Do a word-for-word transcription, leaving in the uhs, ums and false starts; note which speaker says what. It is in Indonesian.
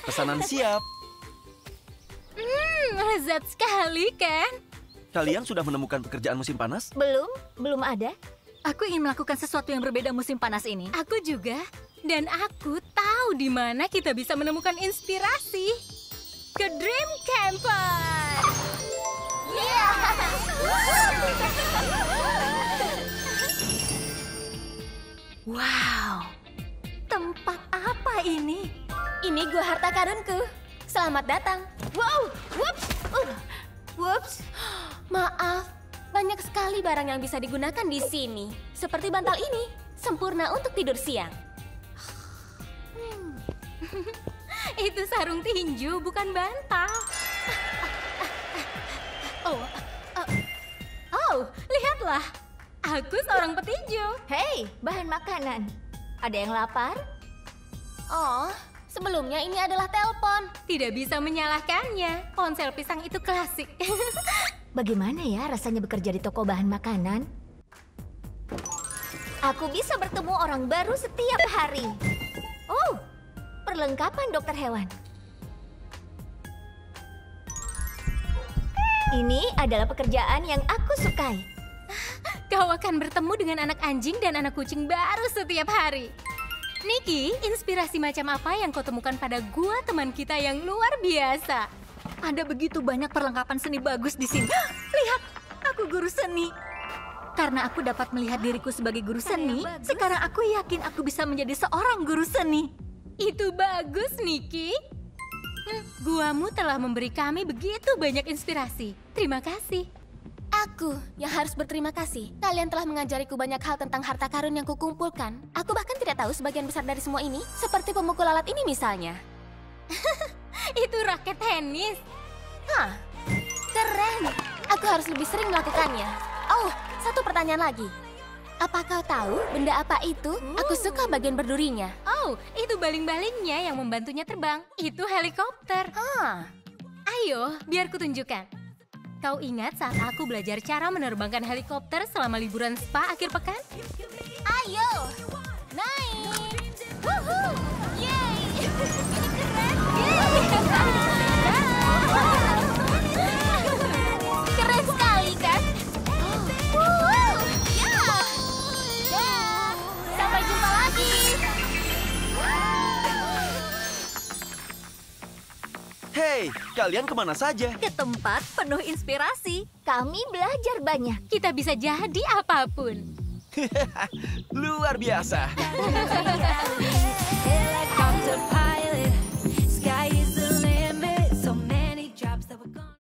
Speaker 1: Pesanan siap.
Speaker 2: Hmm, lezat sekali, kan?
Speaker 1: Kalian sudah menemukan pekerjaan musim panas?
Speaker 3: Belum, belum ada.
Speaker 4: Aku ingin melakukan sesuatu yang berbeda musim panas ini.
Speaker 2: Aku juga. Dan aku tahu di mana kita bisa menemukan inspirasi. Ke Dream Camper!
Speaker 3: Yeah!
Speaker 4: Wow, tempat apa ini?
Speaker 3: Ini gua harta karunku. Selamat datang. Wow, whoops, uh, whoops. Maaf, banyak sekali barang yang bisa digunakan di sini. Seperti bantal ini, sempurna untuk tidur siang.
Speaker 2: Itu sarung tinju, bukan bantal. Oh, uh, oh, lihatlah. Aku seorang petinju.
Speaker 3: Hei, bahan makanan. Ada yang lapar? Oh, sebelumnya ini adalah telepon.
Speaker 2: Tidak bisa menyalahkannya. Ponsel pisang itu klasik.
Speaker 3: Bagaimana ya rasanya bekerja di toko bahan makanan? Aku bisa bertemu orang baru setiap hari. Oh, perlengkapan dokter hewan. Ini adalah pekerjaan yang aku sukai.
Speaker 2: Kau akan bertemu dengan anak anjing dan anak kucing baru setiap hari. Niki, inspirasi macam apa yang kau temukan pada gua teman kita yang luar biasa?
Speaker 4: Ada begitu banyak perlengkapan seni bagus di sini. Lihat, aku guru seni. Karena aku dapat melihat diriku sebagai guru seni, sekarang aku yakin aku bisa menjadi seorang guru seni.
Speaker 2: Itu bagus, Niki. Hmm, guamu telah memberi kami begitu banyak inspirasi. Terima kasih.
Speaker 3: Aku yang harus berterima kasih. Kalian telah mengajariku banyak hal tentang harta karun yang kukumpulkan. Aku bahkan tidak tahu sebagian besar dari semua ini. Seperti pemukul alat ini misalnya.
Speaker 2: Itu raket tenis.
Speaker 3: Hah, keren. Aku harus lebih sering melakukannya. Oh, satu pertanyaan lagi. Apa kau tahu benda apa itu? Aku suka bagian berdurinya.
Speaker 2: Oh, itu baling-balingnya yang membantunya terbang. Itu helikopter.
Speaker 3: Hah.
Speaker 2: Ayo, biar kutunjukkan. Kau ingat saat aku belajar cara menerbangkan helikopter selama liburan spa akhir pekan?
Speaker 3: Ayo, naik. Woohoo! Yeay! Ini keren. Keren sekali, kan? Woohoo! Ya! Dah! Sampai jumpa lagi.
Speaker 1: Hei, kalian kemana saja?
Speaker 4: Ke tempat penuh inspirasi.
Speaker 3: Kami belajar banyak.
Speaker 2: Kita bisa jadi apapun.
Speaker 1: Luar biasa.
Speaker 3: Helikopter